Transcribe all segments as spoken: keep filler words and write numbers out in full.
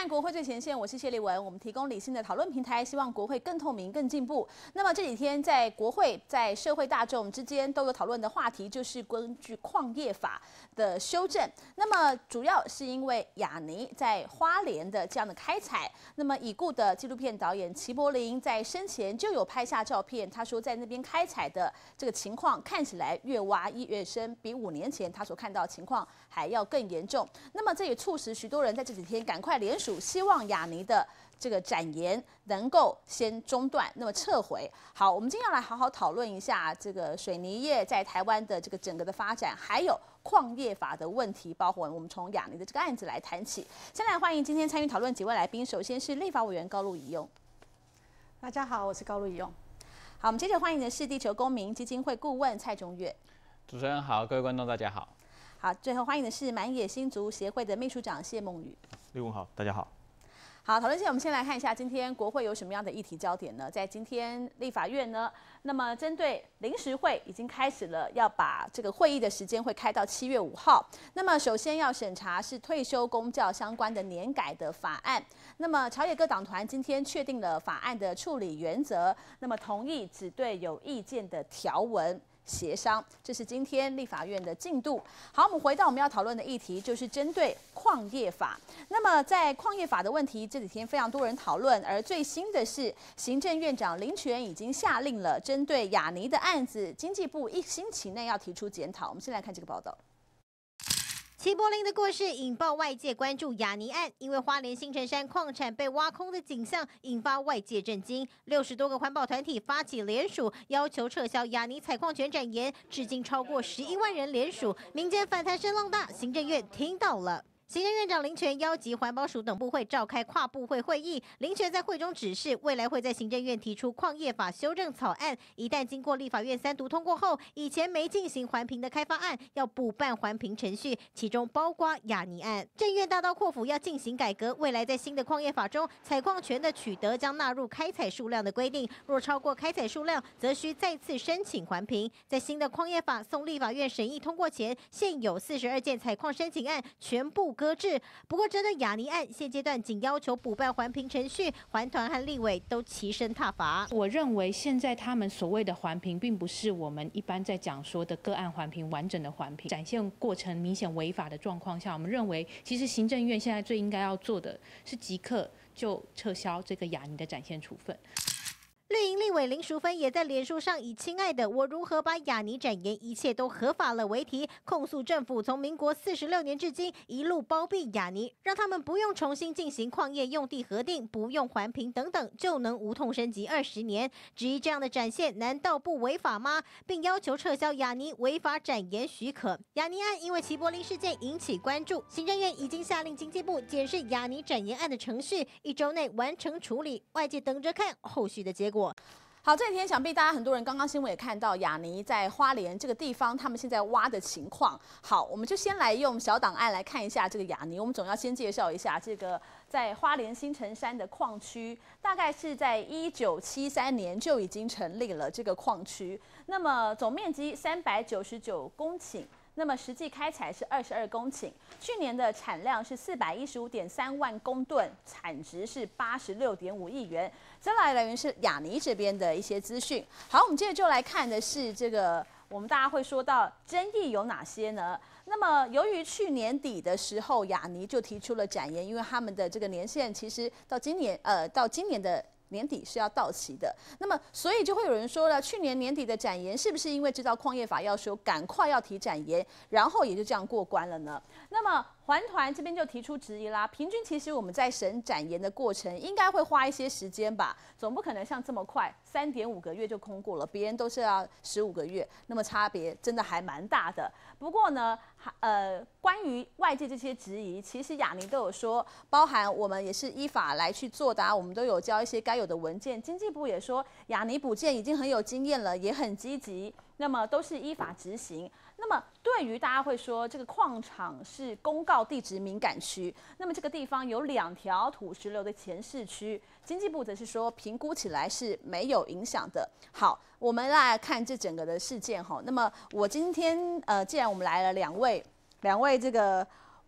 国会最前线，我是谢丽文。我们提供理性的讨论平台，希望国会更透明、更进步。那么这几天在国会、在社会大众之间都有讨论的话题，就是根据矿业法的修正。那么主要是因为亚泥在花莲的这样的开采，那么已故的纪录片导演齐柏林在生前就有拍下照片，他说在那边开采的这个情况看起来越挖越深，比五年前他所看到的情况还要更严重。那么这也促使许多人在这几天赶快联署，希望亚泥的这个展延能够先中断，那么撤回。好，我们今天要来好好讨论一下这个水泥业在台湾的这个整个的发展，还有矿业法的问题，包括我们从亚泥的这个案子来谈起。先来欢迎今天参与讨论几位来宾，首先是立法委员高路宜用。 大家好，我是高路宜用。 好，我们接着欢迎的是地球公民基金会顾问蔡中岳。 主持人好，各位观众大家好。 好，最后欢迎的是满野新族协会的秘书长谢梦雨。 立文好，大家好。 好，讨论前我们先来看一下今天国会有什么样的议题焦点呢？在今天立法院呢，那么针对临时会已经开始了，要把这个会议的时间会开到七月五号。那么首先要审查是退休公教相关的年改的法案。那么朝野各党团今天确定了法案的处理原则，那么同意只对有意见的条文协商，这是今天立法院的进度。好，我们回到我们要讨论的议题，就是针对矿业法。那么在矿业法的问题，这几天非常多人讨论，而最新的是，行政院长林全已经下令了，针对亚泥的案子，经济部一星期内要提出检讨。我们先来看这个报道。 齐柏林的过世引爆外界关注亚泥案，因为花莲新城山矿产被挖空的景象引发外界震惊。六十多个环保团体发起联署，要求撤销亚泥采矿权展延，至今超过十一万人联署，民间反弹声浪大。行政院听到了。行政院长林全邀集环保署等部会召开跨部会会议，林全在会中指示，未来会在行政院提出矿业法修正草案，一旦经过立法院三读通过后，以前没进行环评的开发案要补办环评程序，其中包括亚泥案。政院大刀阔斧要进行改革，未来在新的矿业法中，采矿权的取得将纳入开采数量的规定，若超过开采数量，则需再次申请环评。在新的矿业法送立法院审议通过前，现有四十二件采矿申请案全部搁置。不过，针对亚泥案，现阶段仅要求补办环评程序，环团和立委都齐声挞伐。 我认为现在他们所谓的环评，并不是我们一般在讲说的个案环评、完整的环评，展现过程明显违法的状况下，我们认为其实行政院现在最应该要做的是即刻就撤销这个亚泥的展现处分。 绿营立委林淑芬也在脸书上以“亲爱的，我如何把亚泥展延，一切都合法了”为题，控诉政府从民国四十六年至今一路包庇亚泥，让他们不用重新进行矿业用地核定，不用环评等等，就能无痛升级二十年。质疑这样的展现难道不违法吗？并要求撤销亚泥违法展延许可。亚泥案因为齐柏林事件引起关注，行政院已经下令经济部检视亚泥展延案的程序，一周内完成处理，外界等着看后续的结果。 好，这几天想必大家很多人刚刚新闻也看到亚泥在花莲这个地方，他们现在挖的情况。好，我们就先来用小档案来看一下这个亚泥。我们总要先介绍一下这个在花莲新城山的矿区，大概是在一九七三年就已经成立了这个矿区。那么总面积三百九十九公顷。那么实际开采是二十二公顷，去年的产量是四百一十五点三万公吨，产值是八十六点五亿元。这来来源是亚泥这边的一些资讯。好，我们接着就来看的是这个，我们大家会说到争议有哪些呢？那么由于去年底的时候，亚泥就提出了展延，因为他们的这个年限其实到今年呃到今年的年底是要到期的，那么所以就会有人说了，去年年底的展延是不是因为知道矿业法要修，赶快要提展延，然后也就这样过关了呢？那么环团这边就提出质疑啦，平均其实我们在审展延的过程应该会花一些时间吧，总不可能像这么快，三点五个月就通过了，别人都是要十五个月，那么差别真的还蛮大的。不过呢，呃，关于外界这些质疑，其实亚泥都有说，包含我们也是依法来去做的啊，我们都有交一些该有的文件。经济部也说，亚泥补件已经很有经验了，也很积极，那么都是依法执行。那么对于大家会说，这个矿场是公告地质敏感区，那么这个地方有两条土石流的前市区，经济部则是说评估起来是没有影响的。好，我们来看这整个的事件哈。那么我今天呃，既然我们来了两位，两位这个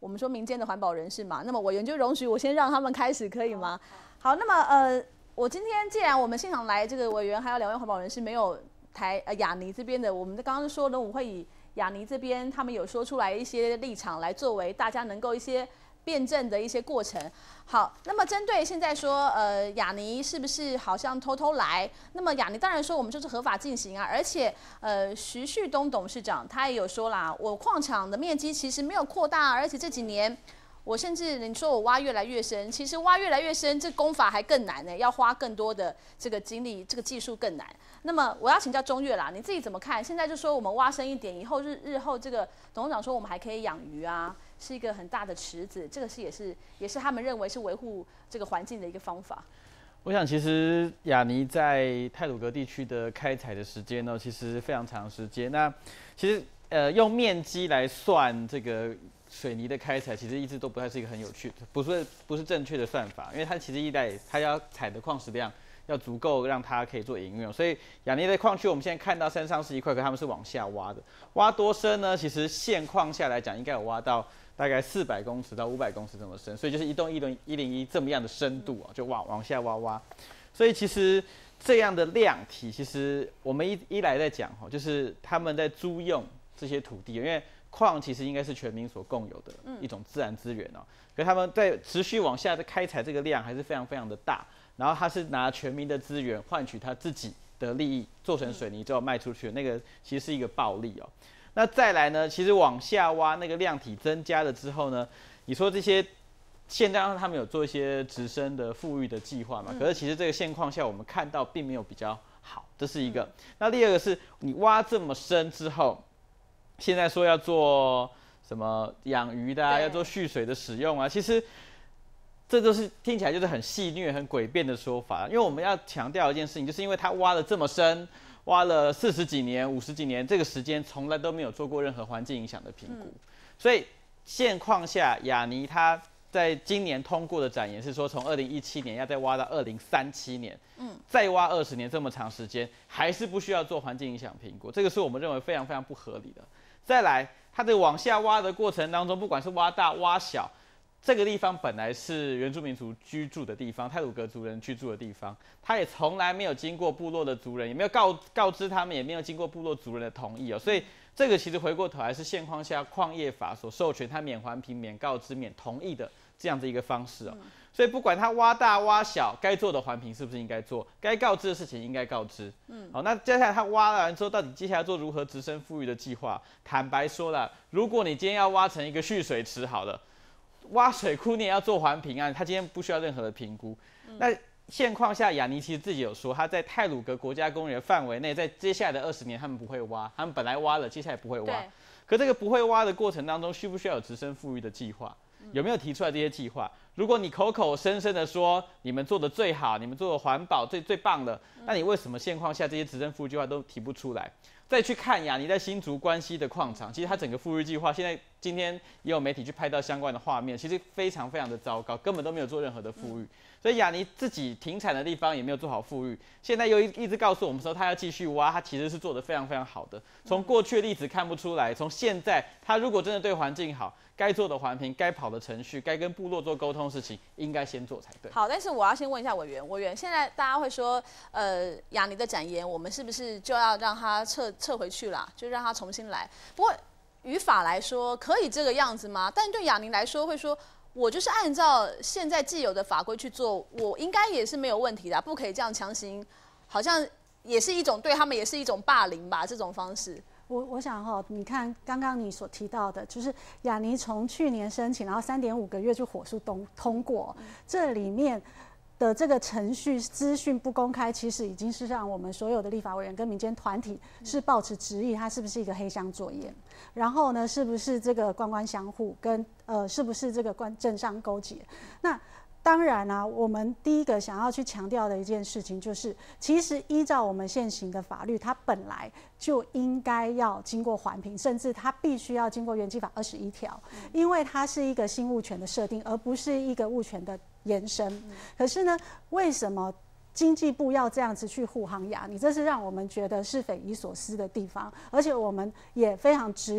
我们说民间的环保人士嘛，那么委员就容许我先让他们开始，可以吗？好，那么呃，我今天既然我们现场来这个委员还有两位环保人士没有台呃亚尼这边的，我们刚刚说呢，我们会以亚尼这边他们有说出来一些立场来作为大家能够一些辩证的一些过程。好，那么针对现在说，呃，亚尼是不是好像偷偷来？那么亚尼当然说我们就是合法进行啊，而且呃，徐旭东董事长他也有说啦，我矿场的面积其实没有扩大，而且这几年我甚至你说我挖越来越深，其实挖越来越深，这工法还更难呢，要花更多的这个精力，这个技术更难。那么我要请教中岳啦，你自己怎么看？现在就说我们挖深一点，以后日日后这个董事长说我们还可以养鱼啊。是一个很大的池子，这个是也是也是他们认为是维护这个环境的一个方法。 我想，其实亚尼在太鲁阁地区的开采的时间呢，其实非常长时间。那其实呃，用面积来算这个水泥的开采，其实一直都不太是一个很有趣的，不是不是正确的算法，因为它其实一代它要采的矿石量要足够让它可以做营运，所以亚尼的矿区我们现在看到山上是一块，可他们是往下挖的，挖多深呢？其实现况下来讲，应该有挖到大概四百公尺到五百公尺这么深，所以就是一栋一零一零一这么样的深度啊，就往往下挖挖。所以其实这样的量体，其实我们一一来在讲哈，就是他们在租用这些土地，因为矿其实应该是全民所共有的一种自然资源哦。可他们在持续往下的开采这个量还是非常非常的大，然后他是拿全民的资源换取他自己的利益，做成水泥之后卖出去，那个其实是一个暴利哦。那再来呢？其实往下挖那个量体增加了之后呢，你说这些现在他们有做一些直升的富裕的计划嘛？可是其实这个现况下我们看到并没有比较好，这是一个。那第二个是你挖这么深之后，现在说要做什么养鱼的啊，要做蓄水的使用啊，其实这都是听起来就是很戏谑、很诡辩的说法。因为我们要强调一件事情，就是因为它挖了这么深。挖了四十几年、五十几年，这个时间从来都没有做过任何环境影响的评估，嗯、所以现况下，亚尼他在今年通过的展言是说，从二零一七年要再挖到二零三七年，嗯，再挖二十年这么长时间，还是不需要做环境影响评估，这个是我们认为非常非常不合理的。再来，它的往下挖的过程当中，不管是挖大挖小。这个地方本来是原住民族居住的地方，太鲁阁族人居住的地方，他也从来没有经过部落的族人，也没有告告知他们，也没有经过部落族人的同意哦。所以这个其实回过头来是现况下矿业法所授权他免环评、免告知、免同意的这样的一个方式哦。所以不管他挖大挖小，该做的环评是不是应该做，该告知的事情应该告知。嗯，好，那接下来他挖完之后，到底接下来做如何直升富裕的计划？坦白说了，如果你今天要挖成一个蓄水池，好了。挖水库你也要做环评啊，他今天不需要任何的评估。嗯、那现况下，亚尼其实自己有说，他在太鲁阁国家公园范围内，在接下来的二十年，他们不会挖，他们本来挖了，接下来不会挖。可这个不会挖的过程当中，需不需要有直升富裕的计划？有没有提出来这些计划？如果你口口声声的说你们做的最好，你们做的环保最最棒了，那你为什么现况下这些直升富裕计划都提不出来？再去看亚尼在新竹关西的矿场，其实它整个富裕计划，现在今天也有媒体去拍到相关的画面，其实非常非常的糟糕，根本都没有做任何的富裕。所以亚尼自己停产的地方也没有做好富裕，现在又一直告诉我们说他要继续挖，他其实是做得非常非常好的。从过去的例子看不出来，从现在他如果真的对环境好，该做的环评、该跑的程序、该跟部落做沟通的事情，应该先做才对。 好，但是我要先问一下委员，委员，现在大家会说，呃，亚尼的展言，我们是不是就要让他撤撤回去啦？就让他重新来？不过语法来说，可以这个样子吗？但对亚尼来说，会说。我就是按照现在既有的法规去做，我应该也是没有问题的，不可以这样强行，好像也是一种对他们也是一种霸凌吧，这种方式。 我我想哈、哦，你看刚刚你所提到的，就是亚尼从去年申请，然后三点五个月就火速通通过，嗯、这里面的这个程序资讯不公开，其实已经是让我们所有的立法委员跟民间团体是抱持质疑，它是不是一个黑箱作业？然后呢，是不是这个官官相护，跟呃，是不是这个官政商勾结？那当然啊，我们第一个想要去强调的一件事情就是，其实依照我们现行的法律，它本来就应该要经过环评，甚至它必须要经过原基法二十一条，因为它是一个新物权的设定，而不是一个物权的延伸。可是呢，为什么经济部要这样子去护航亚尼？这是让我们觉得是匪夷所思的地方，而且我们也非常质疑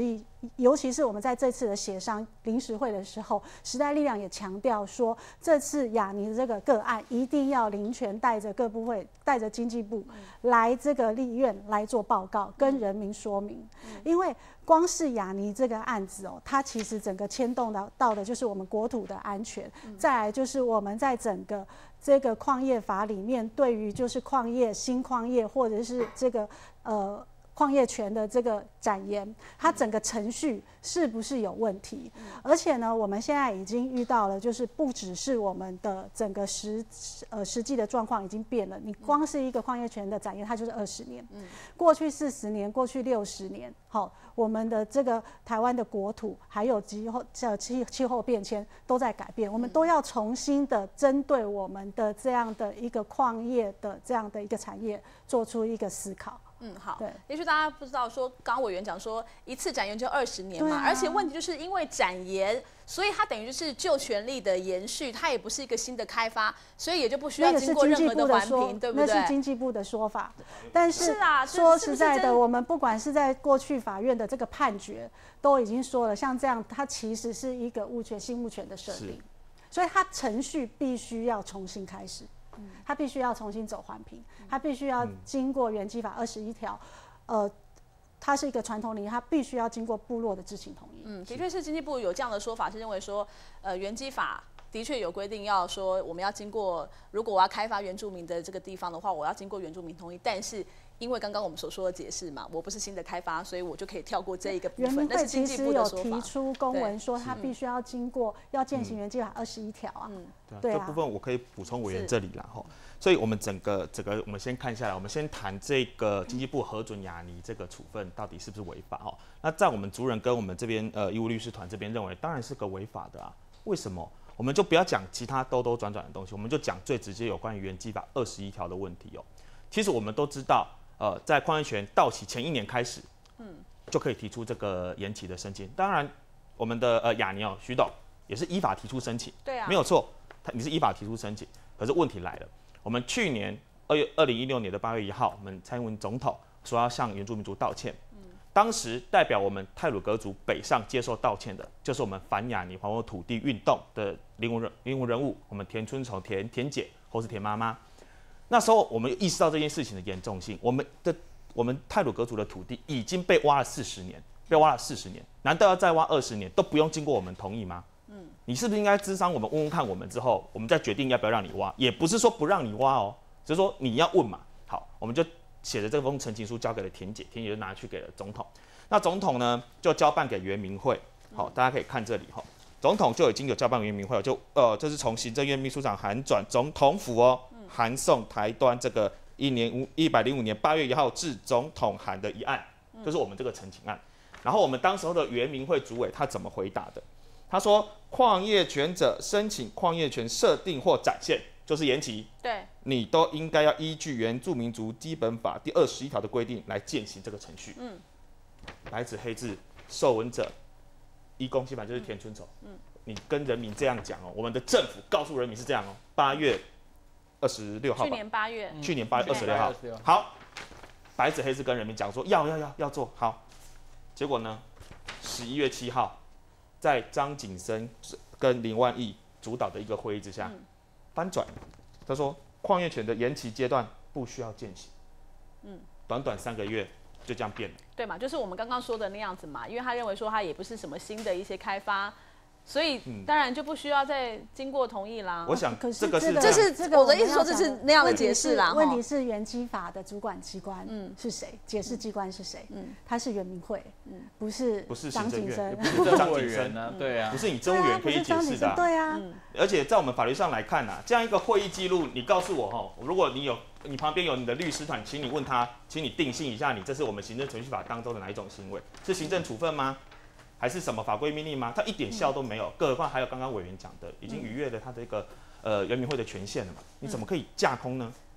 尤其是我们在这次的协商临时会的时候，时代力量也强调说，这次亚泥的这个个案一定要林权带着各部会，带着经济部来这个立院来做报告，跟人民说明，因为光是亚泥这个案子哦，它其实整个牵动到到的就是我们国土的安全，再来就是我们在整个这个矿业法里面，对于就是矿业、新矿业或者是这个呃矿业权的这个展延，它整个程序是不是有问题？而且呢，我们现在已经遇到了，就是不只是我们的整个实呃实际的状况已经变了，你光是一个矿业权的展延，它就是二十年，过去四十年，过去六十年，好，我们的这个台湾的国土还有气候气气候变迁都在改变，我们都要重新的针对我们的这样的一个矿业的这样的一个产业做出一个思考。 嗯，好。 对， 也许大家不知道说，刚刚委员讲说一次展延就二十年嘛， 啊、 而且问题就是因为展延，所以它等于就是旧权利的延续，它也不是一个新的开发，所以也就不需要经过任何的环评，对不对？ 那是经济部的说法。但是是啊， 说实在的，我们不管是在过去法院的这个判决，都已经说了，像这样，它其实是一个物权新物权的设定，所以它程序必须要重新开始。它必须要重新走环评，它必须要经过原基法二十一条，呃，它是一个传统林，它必须要经过部落的知情同意。 嗯，的确是经济部有这样的说法，是认为说，呃，原基法的确有规定，要说我们要经过，如果我要开发原住民的这个地方的话，我要经过原住民同意，但是因为刚刚我们所说的解释嘛，我不是新的开发，所以我就可以跳过这一个部分。 原民会其实有提出公文说，它必须要经过要践行原基法二十一条啊。 嗯， 对啊，这部分我可以补充委员这里啦哈。所以我们整个整个我们先看下来，我们先谈这个经济部核准亚泥这个处分到底是不是违法哈？那在我们族人跟我们这边呃义务律师团这边认为，当然是个违法的啊。为什么？我们就不要讲其他兜兜转转的东西，我们就讲最直接有关于原基法二十一条的问题哦。其实我们都知道。呃，在矿业权到期前一年开始，嗯，就可以提出这个延期的申请。当然，我们的呃亚泥哦，徐董也是依法提出申请， 对啊， 没有错，他你是依法提出申请。可是问题来了，我们去年二月二零一六年的八月一号，我们蔡英文总统说要向原住民族道歉，嗯，当时代表我们太鲁阁族北上接受道歉的，就是我们反亚泥还我土地运动的灵魂人灵魂人物，我们田春虫田田姐或是田妈妈。那时候我们意识到这件事情的严重性，我们的我们太鲁阁族的土地已经被挖了四十年，被挖了四十年，难道要再挖二十年都不用经过我们同意吗？嗯，你是不是应该咨商我们问问看我们之后，我们再决定要不要让你挖？也不是说不让你挖哦，只是说你要问嘛。好，我们就写了这封陈情书交给了田姐，田姐就拿去给了总统。那总统呢就交办给原民会，好，大家可以看这里哈，总统就已经有交办给原民会了，就呃这是从行政院秘书长函转总统府哦。函送台端这个一年五一百零五年八月一号致总统函的一案，就是我们这个陈情案。然后我们当时候的原民会主委他怎么回答的？他说：矿业权者申请矿业权设定或展现，就是延期， 对， 你都应该要依据原住民族基本法第二十一条的规定来践行这个程序。嗯，白纸黑字，受文者依公基本就是田春虫。嗯，你跟人民这样讲哦，我们的政府告诉人民是这样哦，八月。二十六号吧， 去年八月， 去年八月二十六号，好，白纸黑字跟人民讲说要要要要做好，结果呢，十一月七号，在张景生跟林万亿主导的一个会议之下，嗯、翻转，他说矿业权的延期阶段不需要践行，嗯，短短三个月就这样变了， 对嘛，就是我们刚刚说的那样子嘛，因为他认为说他也不是什么新的一些开发。所以当然就不需要再经过同意啦。 我想这个是这是这个我的意思说这是那样的解释啦。 问题是原基法的主管机关是谁？解释机关是谁？嗯，他是原民会，嗯，不是不是张景生， 不是张景生啊，对啊， 不是你政务员可以解释的， 对啊。 而且在我们法律上来看呐，这样一个会议记录，你告诉我哈，如果你有你旁边有你的律师团，请你问他，请你定性一下，你这是我们行政程序法当中的哪一种行为？是行政处分吗？还是什么法规命令吗？它一点效都没有，更何况还有刚刚委员讲的，已经逾越了他这个呃原民会的权限了嘛？你怎么可以架空呢？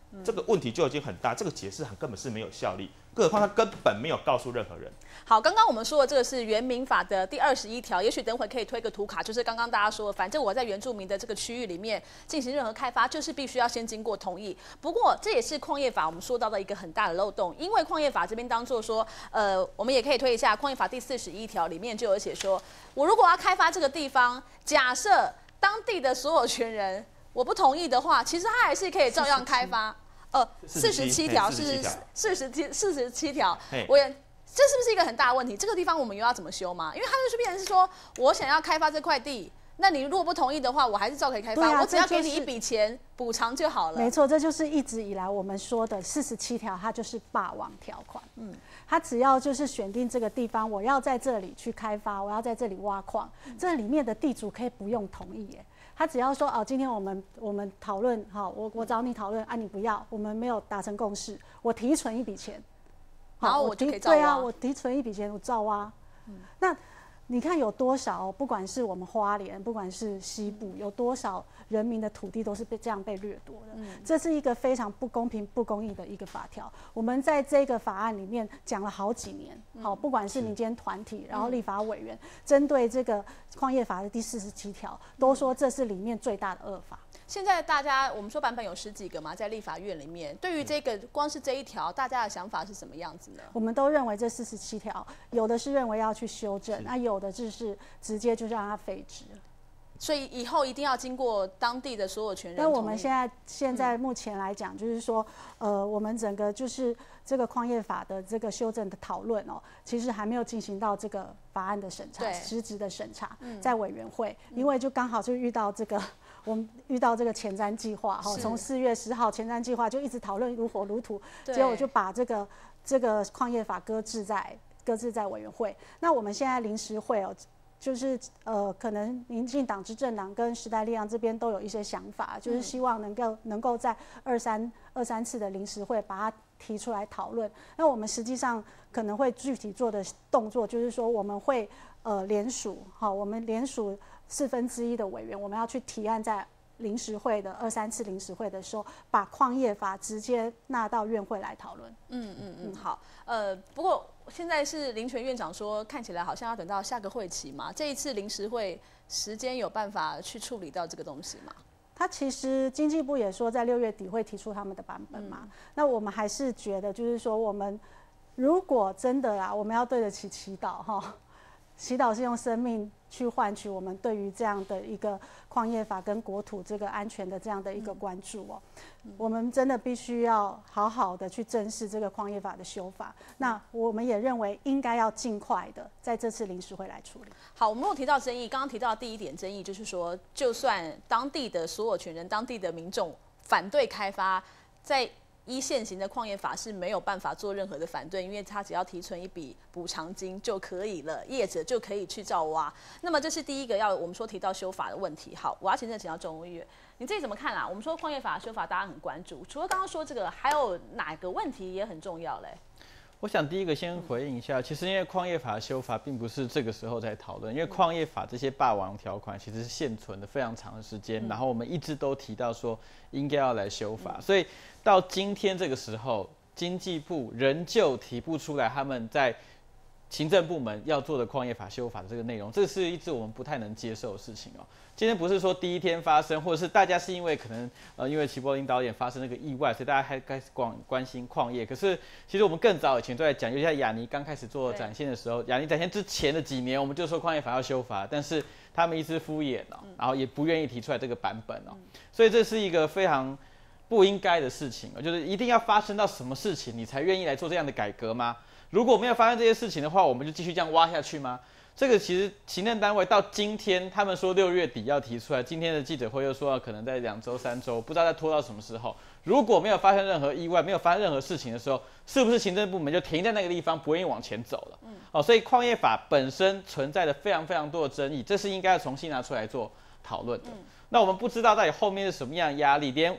这个问题就已经很大，这个解释函根本是没有效力，更何况他根本没有告诉任何人。 好，刚刚我们说的这个是原民法的第二十一条，也许等会可以推个图卡，就是刚刚大家说，反正我在原住民的这个区域里面进行任何开发，就是必须要先经过同意。不过这也是矿业法我们说到的一个很大的漏洞，因为矿业法这边当做说，呃，我们也可以推一下矿业法第四十一条里面就有写说，我如果要开发这个地方，假设当地的所有权人我不同意的话，其实他还是可以照样开发。呃，四十七条是四十七四十七条，我也这是不是一个很大的问题？这个地方我们又要怎么修吗？因为它就是变成是说我想要开发这块地，那你如果不同意的话，我还是照可以开发，啊、我只要给你一笔钱补偿就好了。 没错，这就是一直以来我们说的四十七条，它就是霸王条款。嗯，它只要就是选定这个地方，我要在这里去开发，我要在这里挖矿，嗯、这里面的地主可以不用同意耶。他只要说哦，今天我们我们讨论，好，我我找你讨论啊，你不要，我们没有达成共识，我提存一笔钱， 然后我就可以照挖。 对啊，我提存一笔钱，我照挖。嗯，那你看有多少，不管是我们花莲，不管是西部，有多少人民的土地都是被这样被掠夺的，嗯、这是一个非常不公平、不公义的一个法条。我们在这个法案里面讲了好几年，好、嗯，不管是民间团体，然后立法委员，针、嗯、对这个矿业法的第四十七条，都说这是里面最大的恶法。 现在大家我们说版本有十几个嘛，在立法院里面，对于这个光是这一条，大家的想法是什么样子呢？ 我们都认为这四十七条，有的是认为要去修正，那有的就是直接就让它废止。 所以以后一定要经过当地的所有权人。 但我们现在现在目前来讲，就是说，呃，我们整个就是这个矿业法的这个修正的讨论哦，其实还没有进行到这个法案的审查、实质的审查，在委员会，嗯、因为就刚好就遇到这个。我们遇到这个前瞻计划，哈，从四月十号前瞻计划就一直讨论如火如荼，结果就把这个这个矿业法搁置在搁置在委员会。那我们现在临时会哦，就是呃，可能民进党执政党跟时代力量这边都有一些想法，就是希望能够能够在二三二三次的临时会把它提出来讨论。那我们实际上可能会具体做的动作，就是说我们会呃联署，哈，我们联署。四分之一的委员，我们要去提案，在临时会的二三次临时会的时候，把矿业法直接纳到院会来讨论。 嗯嗯嗯，好。呃，不过现在是林权院长说，看起来好像要等到下个会期嘛。这一次临时会时间有办法去处理到这个东西吗？ 他其实经济部也说，在六月底会提出他们的版本嘛。嗯、那我们还是觉得，就是说，我们如果真的啊，我们要对得起祈祷哈。祈祷是用生命去换取我们对于这样的一个矿业法跟国土这个安全的这样的一个关注哦，嗯、我们真的必须要好好的去正视这个矿业法的修法。那我们也认为应该要尽快的在这次临时会来处理。 好，我们有提到争议，刚刚提到的第一点争议就是说，就算当地的所有权人、当地的民众反对开发，在依现行的矿业法是没有办法做任何的反对，因为他只要提存一笔补偿金就可以了，业者就可以去照挖。那么这是第一个要我们说提到修法的问题。好，我要请正请到钟议员，你自己怎么看啦？我们说矿业法修法大家很关注，除了刚刚说这个，还有哪个问题也很重要嘞？ 我想第一个先回应一下，其实因为矿业法修法并不是这个时候在讨论，因为矿业法这些霸王条款其实是现存的非常长的时间，然后我们一直都提到说应该要来修法，所以到今天这个时候，经济部仍旧提不出来他们在行政部门要做的矿业法修法的这个内容，这是一直我们不太能接受的事情哦。今天不是说第一天发生，或者是大家是因为可能呃因为齐柏林导演发生那个意外，所以大家还开始关关心矿业。可是其实我们更早以前都在讲，尤其在亚尼刚开始做展现的时候，亚尼展现之前的几年，我们就说矿业法要修法，但是他们一直敷衍哦，然后也不愿意提出来这个版本哦，所以这是一个非常不应该的事情哦，就是一定要发生到什么事情你才愿意来做这样的改革吗？如果没有发生这些事情的话，我们就继续这样挖下去吗？这个其实行政单位到今天，他们说六月底要提出来，今天的记者会又说可能在两周、三周，不知道再拖到什么时候。如果没有发生任何意外，没有发生任何事情的时候，是不是行政部门就停在那个地方，不愿意往前走了？嗯，哦，所以矿业法本身存在着非常非常多的争议，这是应该要重新拿出来做讨论的。嗯、那我们不知道到底后面是什么样的压力，连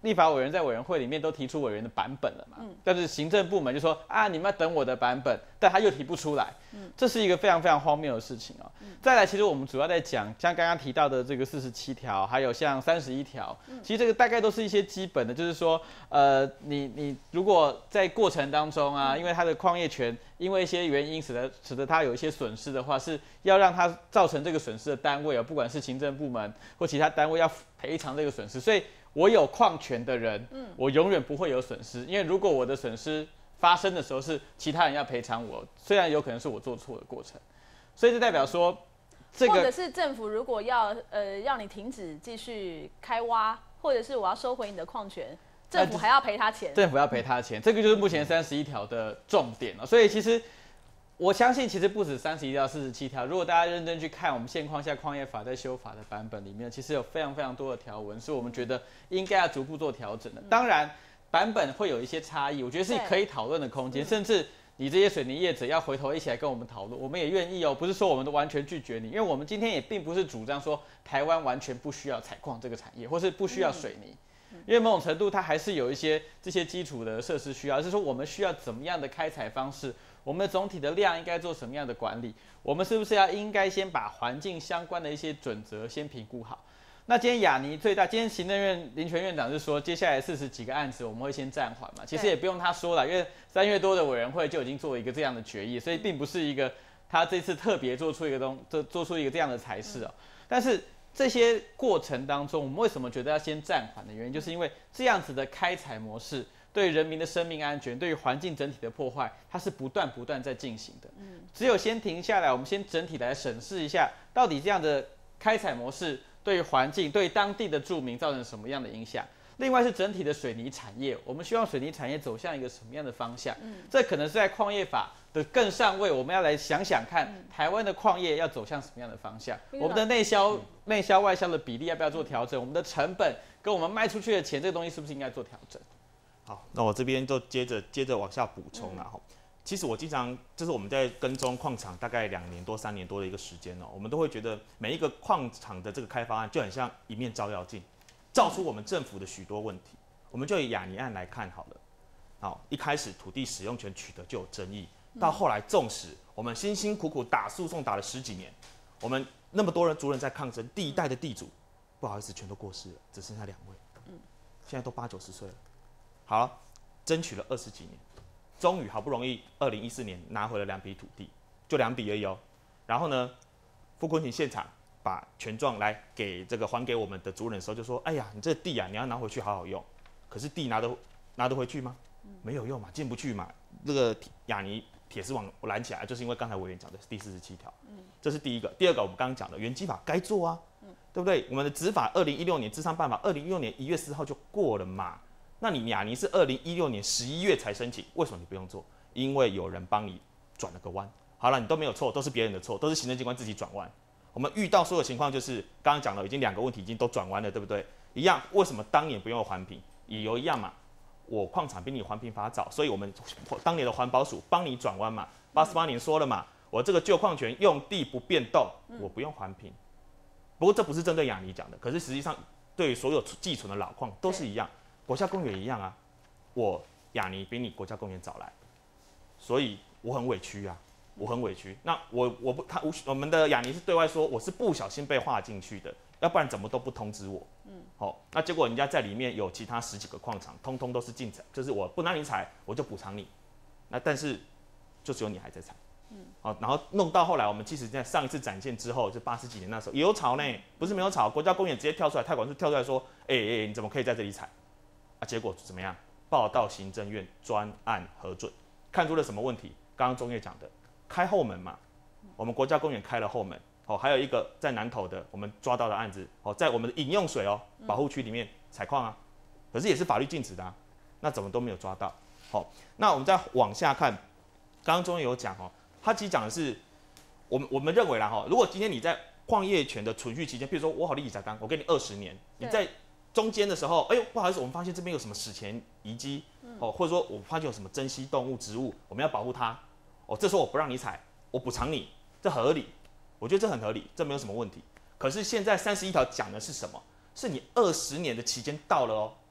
立法委员在委员会里面都提出委员的版本了嘛，嗯、但是行政部门就说啊，你们要等我的版本，但他又提不出来，嗯、这是一个非常非常荒谬的事情哦。嗯、再来，其实我们主要在讲像刚刚提到的这个四十七条，还有像三十一条，嗯、其实这个大概都是一些基本的，就是说，呃，你你如果在过程当中啊，嗯、因为他的矿业权因为一些原因使得使得他有一些损失的话，是要让他造成这个损失的单位啊，不管是行政部门或其他单位要赔偿这个损失，所以。我有矿权的人，嗯、我永远不会有损失，因为如果我的损失发生的时候是其他人要赔偿我，虽然有可能是我做错的过程，所以这代表说，这个或者是政府如果要呃让你停止继续开挖，或者是我要收回你的矿权，政府还要赔他钱， 政府要赔他钱，这个就是目前三十一条的重点了。所以其实。我相信其实不止三十一条、四十七条。如果大家认真去看我们现况下矿业法在修法的版本里面，其实有非常非常多的条文是我们觉得应该要逐步做调整的。当然，版本会有一些差异，我觉得是可以讨论的空间。甚至你这些水泥业者要回头一起来跟我们讨论，我们也愿意哦。不是说我们都完全拒绝你，因为我们今天也并不是主张说台湾完全不需要采矿这个产业，或是不需要水泥。因为某种程度它还是有一些这些基础的设施需要，就是说我们需要怎么样的开采方式，我们总体的量应该做什么样的管理，我们是不是要应该先把环境相关的一些准则先评估好。那今天亚泥最大，今天行政院林权院长是说，接下来四十几个案子我们会先暂缓嘛，其实也不用他说了，因为三月多的委员会就已经做一个这样的决议，所以并不是一个他这次特别做出一个东做做出一个这样的裁示哦，但是。这些过程当中，我们为什么觉得要先暂缓的原因，就是因为这样子的开采模式对人民的生命安全、对于环境整体的破坏，它是不断不断在进行的。嗯，只有先停下来，我们先整体来审视一下，到底这样的开采模式对于环境、对当地的住民造成什么样的影响。另外是整体的水泥产业，我们希望水泥产业走向一个什么样的方向？嗯，这可能是在矿业法的更上位，我们要来想想看，嗯、台湾的矿业要走向什么样的方向？嗯、我们的内销、内销、外销的比例要不要做调整？我们的成本跟我们卖出去的钱，这个东西是不是应该做调整？ 好，那我这边就接着接着往下补充了哈。嗯、其实我经常就是我们在跟踪矿场大概两年多、三年多的一个时间哦，我们都会觉得每一个矿场的这个开发案就很像一面照妖镜。照出我们政府的许多问题，我们就以亚泥案来看好了。好，一开始土地使用权取得就有争议，到后来纵使我们辛辛苦苦打诉讼打了十几年，我们那么多人族人在抗争，第一代的地主，不好意思全都过世了，只剩下两位，现在都八九十岁了。好了，争取了二十几年，终于好不容易二零一四年拿回了两笔土地，就两笔而已哦。然后呢，傅昆萁现场。把权状来给这个还给我们的族人的时候，就说：“哎呀，你这地啊，你要拿回去好好用。可是地拿得拿得回去吗？没有用嘛，进不去嘛。这个亚泥铁丝网拦起来，就是因为刚才委员讲的第四十七条。这是第一个。第二个，我们刚刚讲的原基法该做啊，对不对？我们的执法二零一六年治商办法二零一六年一月四号就过了嘛。那你亚泥是二零一六年十一月才申请，为什么你不用做？因为有人帮你转了个弯。好了，你都没有错，都是别人的错，都是行政机关自己转弯。”我们遇到所有情况，就是刚刚讲了，已经两个问题已经都转弯了，对不对？一样，为什么当年不用环评？理由一样嘛，我矿场比你环评法早，所以我们当年的环保署帮你转弯嘛。八十八年说了嘛，我这个旧矿权用地不变动，我不用环评。不过这不是针对亚泥讲的，可是实际上对于所有寄存的老矿都是一样，国家公园也一样啊。我亚泥比你国家公园早来，所以我很委屈啊。我很委屈，那我我不他我们的亚泥是对外说我是不小心被划进去的，要不然怎么都不通知我。嗯，好、哦，那结果人家在里面有其他十几个矿场，通通都是进采，就是我不拿你采，我就补偿你。那但是就只有你还在采。嗯，好、哦，然后弄到后来，我们其实在上一次展现之后，就八十几年那时候也有吵呢，不是没有吵，国家公园直接跳出来，太管处跳出来说，哎、欸、哎、欸，你怎么可以在这里采？啊，结果怎么样？报到行政院专案核准，看出了什么问题？刚刚中岳讲的。开后门嘛，我们国家公园开了后门，哦，还有一个在南投的我们抓到的案子，哦，在我们的饮用水哦保护区里面采矿啊，可是也是法律禁止的啊，那怎么都没有抓到？好、哦，那我们再往下看，刚刚中岳有讲哦，他其实讲的是，我们我们认为啦哈，如果今天你在矿业权的存续期间，譬如说我好利益才刚，我给你二十年，你在中间的时候，哎呦不好意思，我们发现这边有什么史前遗迹，哦，或者说我发现有什么珍稀动物、植物，我们要保护它。哦，这时候我不让你采，我补偿你，这合理，我觉得这很合理，这没有什么问题。可是现在三十一条讲的是什么？是你二十年的期间到了哦，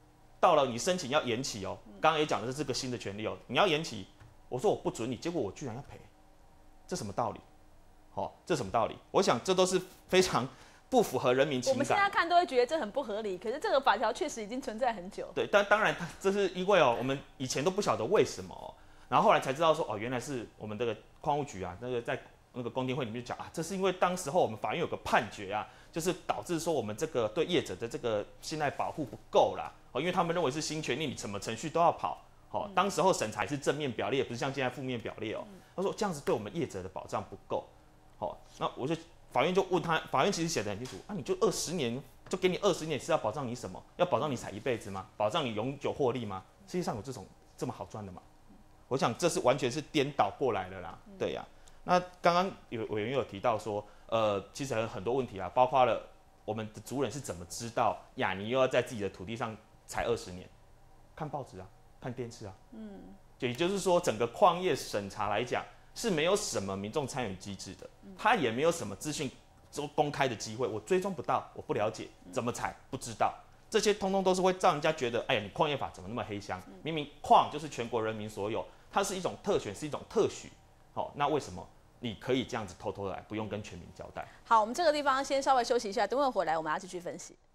到了你申请要延期哦，刚刚也讲的是这个新的权利哦，你要延期，我说我不准你，结果我居然要赔，这什么道理？好、哦，这什么道理？我想这都是非常不符合人民情感。 我们现在看都会觉得这很不合理，可是这个法条确实已经存在很久。 对，但当然这是因为哦，我们以前都不晓得为什么、哦，然后后来才知道说哦，原来是我们这个矿务局啊，那个在那个公听会里面就讲啊，这是因为当时候我们法院有个判决啊，就是导致说我们这个对业者的这个信赖保护不够啦，哦，因为他们认为是新权利，你什么程序都要跑。哦，当时候审查是正面表列，不是像现在负面表列哦。他说这样子对我们业者的保障不够。好，那我就法院就问他，法院其实写得很清楚啊，你就二十年，就给你二十年是要保障你什么？要保障你踩一辈子吗？保障你永久获利吗？世界上有这种这么好赚的吗？我想这是完全是颠倒过来的啦，对呀、啊。那刚刚有委员有提到说，呃，其实有很多问题啊，包括了我们的族人是怎么知道亚泥又要在自己的土地上踩二十年？看报纸啊，看电视啊，嗯，也就是说，整个矿业审查来讲是没有什么民众参与机制的，它也没有什么资讯公开的机会，我追踪不到，我不了解怎么采，不知道，这些通通都是会让人家觉得，哎呀，你矿业法怎么那么黑箱？明明矿就是全国人民所有，它是一种特权，是一种特许，好、哦，那为什么你可以这样子偷偷的来，不用跟全民交代？ 好，我们这个地方先稍微休息一下，等会回来我们要继续分析。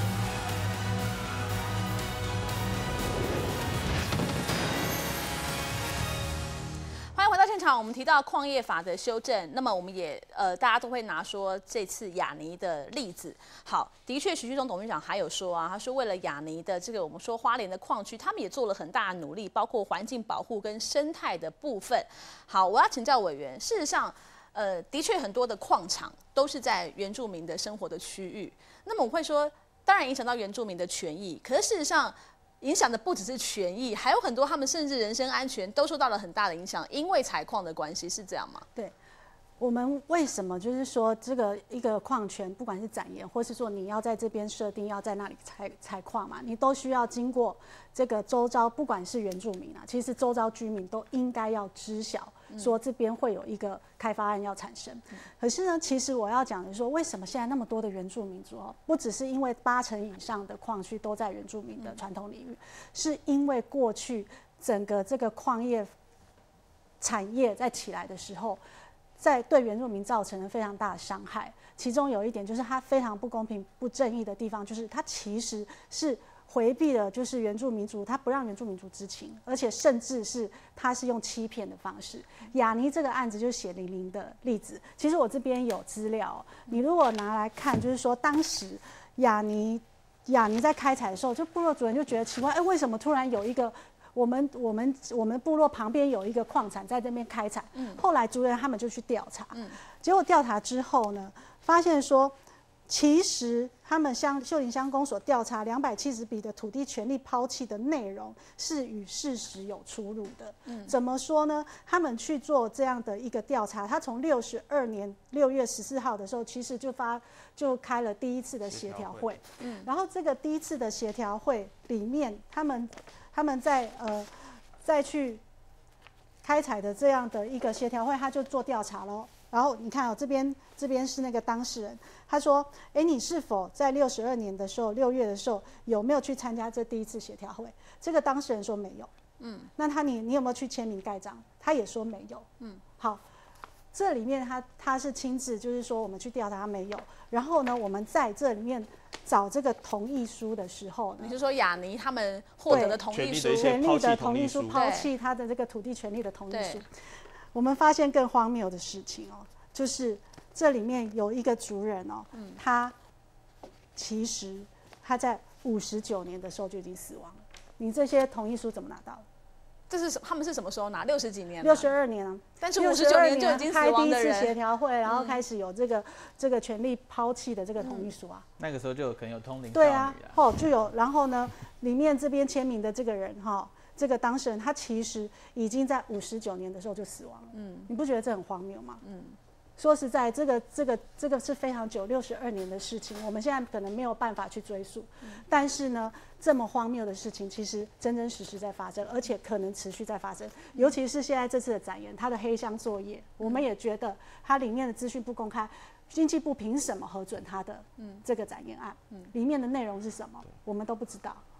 欢迎回到现场。我们提到矿业法的修正，那么我们也呃，大家都会拿说这次亚泥的例子。好，的确，徐旭东董事长还有说啊，他说为了亚泥的这个我们说花莲的矿区，他们也做了很大的努力，包括环境保护跟生态的部分。好，我要请教委员，事实上，呃，的确很多的矿场都是在原住民的生活的区域，那么我会说，当然影响到原住民的权益，可是事实上。影响的不只是权益，还有很多他们甚至人身安全都受到了很大的影响，因为采矿的关系，是这样吗？ 对，我们为什么就是说这个一个矿权，不管是展延，或是说你要在这边设定要在那里采采矿嘛，你都需要经过这个周遭，不管是原住民啊，其实周遭居民都应该要知晓，说这边会有一个开发案要产生。嗯、可是呢，其实我要讲的是说，为什么现在那么多的原住民族哦，不只是因为八成以上的矿区都在原住民的传统领域，嗯、是因为过去整个这个矿业产业在起来的时候。在对原住民造成了非常大的伤害，其中有一点就是它非常不公平、不正义的地方，就是它其实是回避了，就是原住民族，它不让原住民族知情，而且甚至是它是用欺骗的方式。亚泥这个案子就是血淋淋的例子。其实我这边有资料，你如果拿来看，就是说当时亚泥亚泥在开采的时候，就部落主人就觉得奇怪，哎，为什么突然有一个我们我们我们部落旁边有一个矿产在这边开采，嗯、后来族人他们就去调查，嗯、结果调查之后呢，发现说，其实他们乡秀林乡公所调查两百七十笔的土地权利抛弃的内容是与事实有出入的。嗯、怎么说呢？他们去做这样的一个调查，他从六十二年六月十四号的时候，其实就发就开了第一次的协调会，嗯、然后这个第一次的协调会里面，他们。他们在呃再去开采的这样的一个协调会，他就做调查咯。然后你看哦，这边这边是那个当事人，他说：“哎，你是否在六十二年的时候，六月的时候有没有去参加这第一次协调会？”这个当事人说没有。嗯，那他你你有没有去签名盖章？他也说没有。嗯，好，这里面他他是亲自就是说我们去调查他没有，然后呢，我们在这里面。找这个同意书的时候呢， 你是说亚泥他们获得的同意书， 权利的同意书，抛弃他的这个土地权利的同意书。我们发现更荒谬的事情哦，就是这里面有一个族人哦，嗯、他其实他在五十九年的时候就已经死亡了。你这些同意书怎么拿到的？ 这是他们是什么时候拿？六十几年？ 六十二年啊！ 但是五十九年就已经死亡的人， 开第一次协调会，然后开始有这个、嗯、这个权利抛弃的这个同意书啊。 那个时候就有可能有通灵少女对啊，哦就有，然后呢，里面这边签名的这个人哈，这个当事人他其实已经在五十九年的时候就死亡了。嗯，你不觉得这很荒谬吗？嗯。说实在，这个这个这个是非常久，六十二年的事情，我们现在可能没有办法去追溯。嗯、但是呢，这么荒谬的事情，其实真真实实在发生，而且可能持续在发生。尤其是现在这次的展延，它的黑箱作业，我们也觉得它里面的资讯不公开，经济部凭什么核准它的这个展延案？嗯、里面的内容是什么，我们都不知道。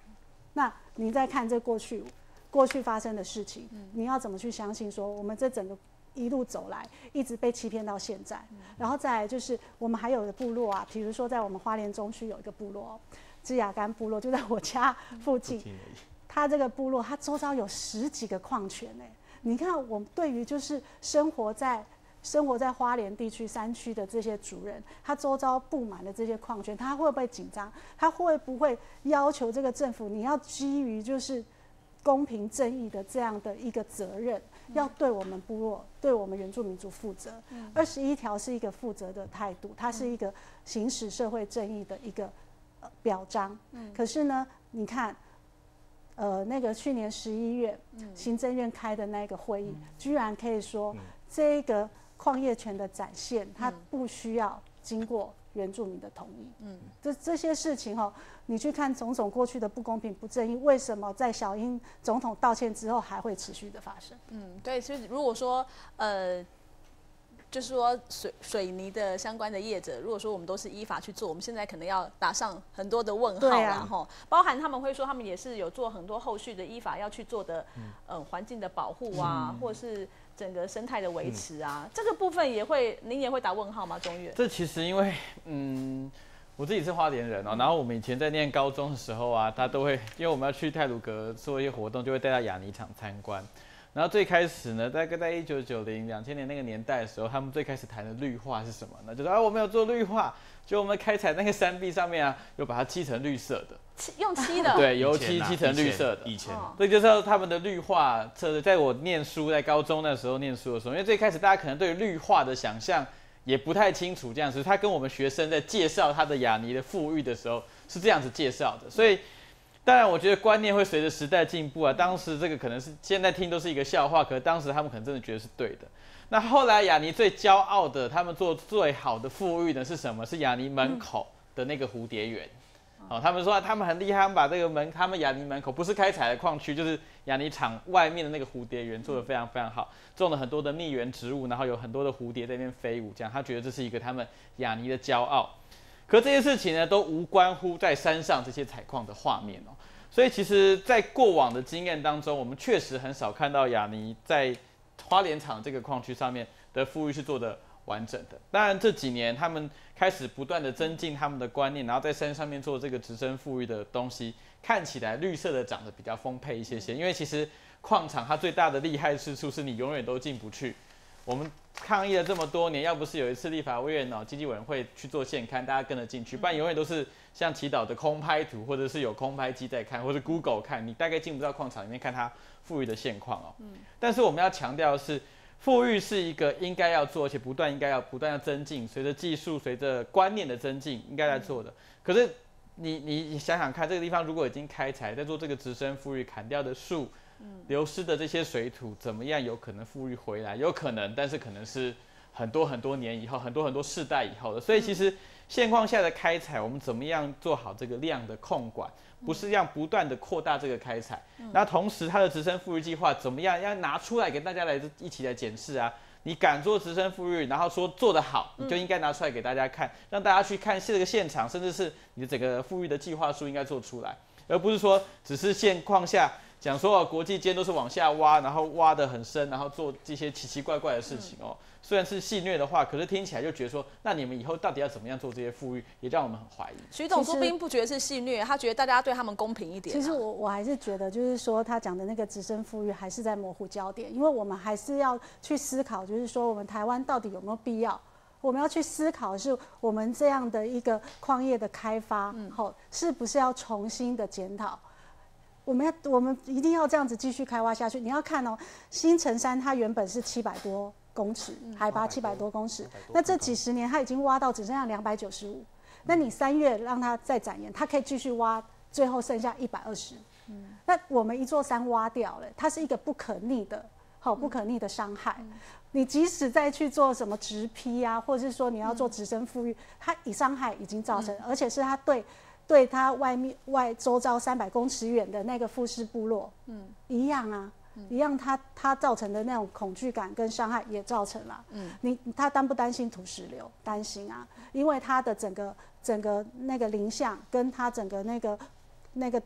那你再看这过去过去发生的事情，嗯、你要怎么去相信说我们这整个一路走来一直被欺骗到现在？嗯、然后再来就是我们还有的部落啊，比如说在我们花莲中区有一个部落，枝雅干部落就在我家附近，嗯、它这个部落它周遭有十几个矿泉哎、欸，你看我们对于就是生活在。生活在花莲地区山区的这些族人，他周遭布满了这些矿泉，他会不会紧张？他会不会要求这个政府，你要基于就是公平正义的这样的一个责任，嗯、要对我们部落、对我们原住民族负责？二十一条是一个负责的态度，它是一个行使社会正义的一个、呃、表彰。嗯、可是呢，你看，呃，那个去年十一月，嗯、行政院开的那个会议，嗯、居然可以说、嗯、这个。矿业权的展现，它不需要经过原住民的同意。嗯，这这些事情哦，你去看种种过去的不公平、不正义，为什么在小英总统道歉之后还会持续的发生？ 嗯，对，所以如果说呃，就是说水水泥的相关的业者，如果说我们都是依法去做，我们现在可能要打上很多的问号啦，吼、啊，包含他们会说他们也是有做很多后续的依法要去做的，嗯，呃、环境的保护啊，嗯、或者是。整个生态的维持啊，嗯、这个部分也会，您也会打问号吗？中岳？ 这其实因为，嗯，我自己是花莲人哦、喔，嗯、然后我们以前在念高中的时候啊，他都会，因为我们要去太鲁阁做一些活动，就会带到亚泥厂参观。然后最开始呢，大概在一九九零、两千年那个年代的时候，他们最开始谈的绿化是什么呢？就说啊，我们有做绿化，就我们开采那个山壁上面啊，有把它漆成绿色的。 用漆的， 对，油漆漆成绿色的。 以前， 这就是他们的绿化测的。在我念书，在高中那时候念书的时候，因为最开始大家可能对绿化的想象也不太清楚，这样子。他跟我们学生在介绍他的亚泥的富裕的时候是这样子介绍的，所以当然我觉得观念会随着时代进步啊。当时这个可能是现在听都是一个笑话，可是当时他们可能真的觉得是对的。那后来亚泥最骄傲的，他们做最好的富裕的是什么？是亚泥门口的那个蝴蝶园。哦，他们说他们很厉害，他们把这个门，他们亚泥门口不是开采的矿区，就是亚泥厂外面的那个蝴蝶园做得非常非常好，种了很多的蜜源植物，然后有很多的蝴蝶在那边飞舞，这样他觉得这是一个他们亚泥的骄傲。可这些事情呢，都无关乎在山上这些采矿的画面哦。所以其实，在过往的经验当中，我们确实很少看到亚泥在花莲厂这个矿区上面的富裕是做的完整的。当然这几年他们开始不断的增进他们的观念，然后在山上面做这个直升富裕的东西，看起来绿色的长得比较丰沛一些些。因为其实矿场它最大的厉害之处是你永远都进不去。我们抗议了这么多年，要不是有一次立法委员哦经济委员会去做现勘，大家跟得进去，不然永远都是像祈祷的空拍图，或者是有空拍机在看，或者 Google 看，你大概进不到矿场里面看它富裕的现况哦。嗯。但是我们要强调的是，富裕是一个应该要做，而且不断应该要不断要增进，随着技术、随着观念的增进，应该来做的。可是你你想想看，这个地方如果已经开采，在做这个直升富裕，砍掉的树。流失的这些水土怎么样有可能富裕回来？有可能，但是可能是很多很多年以后，很多很多世代以后的。所以其实现况下的开采，我们怎么样做好这个量的控管，不是要不断的扩大这个开采。那同时它的直升富裕计划怎么样要拿出来给大家来一起来检视啊？你敢做直升富裕，然后说做得好，你就应该拿出来给大家看，让大家去看这个现场，甚至是你的整个富裕的计划书应该做出来，而不是说只是现况下。讲说国际间都是往下挖，然后挖得很深，然后做这些奇奇怪怪的事情哦。虽然是戏谑的话，可是听起来就觉得说，那你们以后到底要怎么样做这些富裕，也让我们很怀疑。 徐董书斌不觉得是戏谑，他觉得大家对他们公平一点、啊。 其实我我还是觉得，就是说他讲的那个直升富裕还是在模糊焦点，因为我们还是要去思考，就是说我们台湾到底有没有必要。我们要去思考的是，我们这样的一个矿业的开发，嗯，好，是不是要重新的检讨？我们要，我们一定要这样子继续开挖下去。你要看哦，新城山它原本是七百多公尺，海拔七百多公尺，那这几十年它已经挖到只剩下两百九十五。那你三月让它再展延，它可以继续挖，最后剩下一百二十。那我们一座山挖掉了，它是一个不可逆的，好不可逆的伤害。嗯、你即使再去做什么直批啊，或者是说你要做直升富裕，它以伤害已经造成，嗯、而且是它对。对它外面外周遭三百公尺远的那个富士部落，嗯，一样啊，嗯、一样它，它它造成的那种恐惧感跟伤害也造成了。嗯，你他担不担心土石流？担心啊，因为它的整个整个那个林相跟它整个那个那个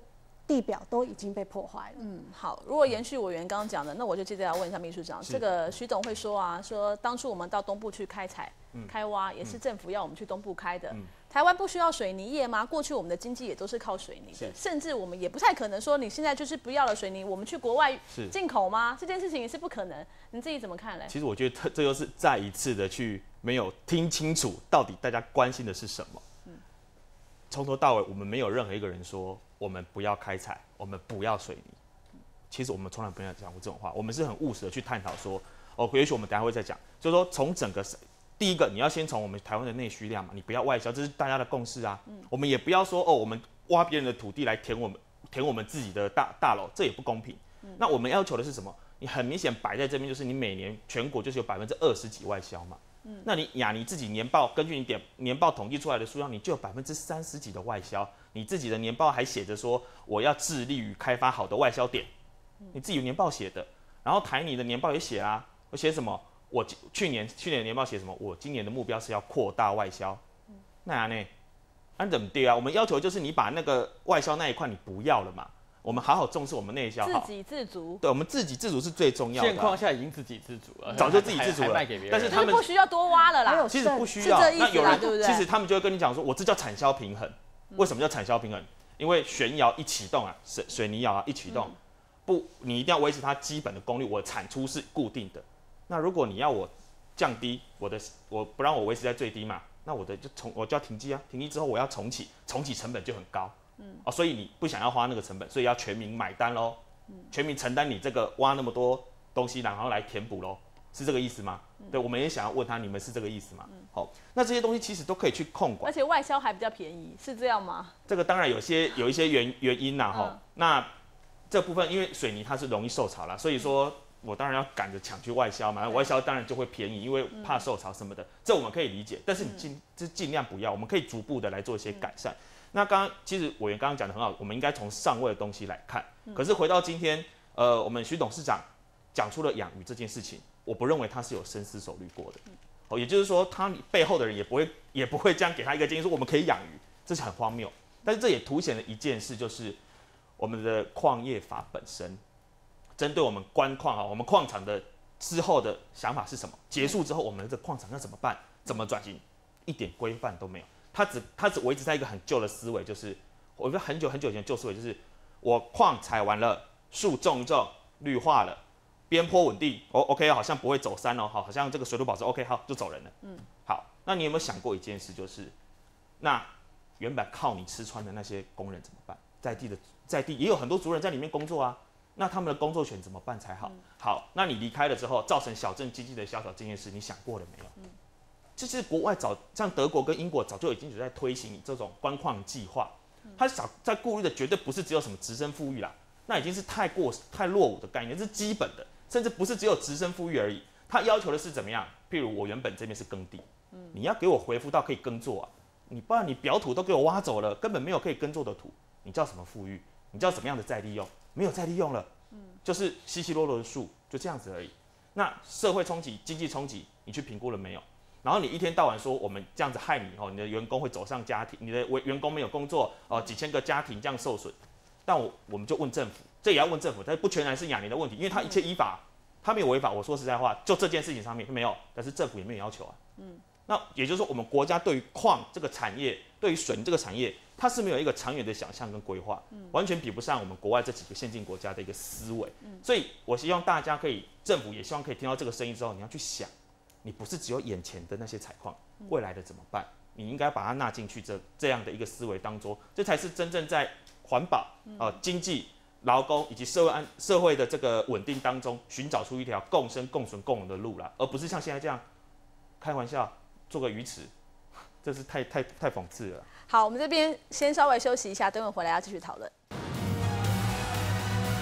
地表都已经被破坏了。 嗯，好，如果延续委员刚刚讲的，那我就接着要问一下秘书长，这个徐董会说啊，说当初我们到东部去开采、嗯、开挖，也是政府要我们去东部开的。嗯、台湾不需要水泥业吗？过去我们的经济也都是靠水泥的，甚至我们也不太可能说你现在就是不要了水泥，我们去国外进口吗？这件事情也是不可能。你自己怎么看嘞？ 其实我觉得这这又是再一次的去没有听清楚到底大家关心的是什么。从头到尾，我们没有任何一个人说我们不要开采，我们不要水泥。其实我们从来没有讲过这种话，我们是很务实的去探讨说，哦，也许我们等一下会再讲，就是说从整个第一个，你要先从我们台湾的内需量嘛，你不要外销，这是大家的共识啊。嗯、我们也不要说哦，我们挖别人的土地来填我们填我们自己的大大楼，这也不公平。嗯、那我们要求的是什么？你很明显摆在这边，就是你每年全国就是有百分之二十几外销嘛。嗯、那你亚尼自己年报根据你点年报统计出来的数量，你就有百分之三十几的外销。你自己的年报还写着说我要致力于开发好的外销点，你自己有年报写的。然后台泥的年报也写啊，我写什么？我去年去年的年报写什么？我今年的目标是要扩大外销。嗯、那样呢？按怎么对啊？我们要求就是你把那个外销那一块你不要了嘛。我们好好重视我们内销， 自给自足。 对，我们自给自足是最重要的、啊。 现况下已经自给自足了， 早就自给自足了， 卖给别人。 但是他们不需要多挖了啦， 其实不需要。 是这意思啦， 那有人对不对？ 其实他们就会跟你讲说，我这叫产销平衡。为什么叫产销平衡？因为悬窑一启动啊，水水泥窑啊一启动，嗯、不，你一定要维持它基本的功率，我产出是固定的。那如果你要我降低我的，我不让我维持在最低嘛，那我的就重我就要停机啊，停机之后我要重启，重启成本就很高。嗯、哦，所以你不想要花那个成本，所以要全民买单喽，嗯、全民承担你这个挖那么多东西，然后来填补喽，是这个意思吗？嗯、对，我们也想要问他，你们是这个意思吗？嗯、好，那这些东西其实都可以去控管， 而且外销还比较便宜，是这样吗？ 这个当然有些有一些原原因呐，哈、嗯，那这部分因为水泥它是容易受潮啦，所以说我当然要赶着抢去外销嘛，外销当然就会便宜，因为怕受潮什么的，嗯、这我们可以理解，但是你尽就尽量不要，我们可以逐步的来做一些改善。嗯那刚刚其实委员刚刚讲得很好，我们应该从上位的东西来看。可是回到今天，呃，我们徐董事长讲出了养鱼这件事情，我不认为他是有深思熟虑过的。哦，也就是说，他背后的人也不会也不会这样给他一个建议，说我们可以养鱼，这是很荒谬。但是这也凸显了一件事，就是我们的矿业法本身，针对我们关矿啊，我们矿场的之后的想法是什么？结束之后，我们的矿场要怎么办？怎么转型？一点规范都没有。他只他只维持在一个很旧的思维，就是我觉得很久很久以前的旧思维，就是我矿采完了，树种一种，绿化了，边坡稳定，哦 OK， 好像不会走山哦，好，好像这个水土保持 OK， 好就走人了。嗯，好，那你有没有想过一件事，就是那原本靠你吃穿的那些工人怎么办？在地的在地也有很多族人在里面工作啊，那他们的工作权怎么办才好？嗯、好，那你离开了之后，造成小镇经济的萧条这件事，你想过了没有？嗯这是国外早，像德国跟英国早就已经有在推行这种关矿计划，他早在顾虑的绝对不是只有什么直升富裕啦，那已经是太过太落伍的概念，这是基本的，甚至不是只有直升富裕而已。他要求的是怎么样？譬如我原本这边是耕地，你要给我恢复到可以耕作啊，你不然你表土都给我挖走了，根本没有可以耕作的土，你叫什么富裕？你叫什么样的再利用？没有再利用了，就是稀稀落落的树，就这样子而已。那社会冲击、经济冲击，你去评估了没有？然后你一天到晚说我们这样子害你哦，你的员工会走上家庭，你的员工没有工作哦，几千个家庭这样受损。但我我们就问政府，这也要问政府，但不全然是亚尼的问题，因为他一切依法，他没有违法。我说实在话，就这件事情上面没有，但是政府也没有要求啊。嗯，那也就是说，我们国家对于矿这个产业，对于水泥这个产业，它是没有一个长远的想象跟规划，完全比不上我们国外这几个先进国家的一个思维。所以我希望大家可以，政府也希望可以听到这个声音之后，你要去想。你不是只有眼前的那些采矿，未来的怎么办？你应该把它纳进去这这样的一个思维当中，这才是真正在环保、呃经济、劳工以及社会安社会的这个稳定当中，寻找出一条共生、共存、共荣的路啦，而不是像现在这样开玩笑做个鱼池，这是太太太讽刺了。 好，我们这边先稍微休息一下，等会回来要继续讨论。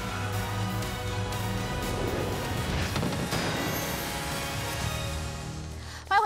欢迎回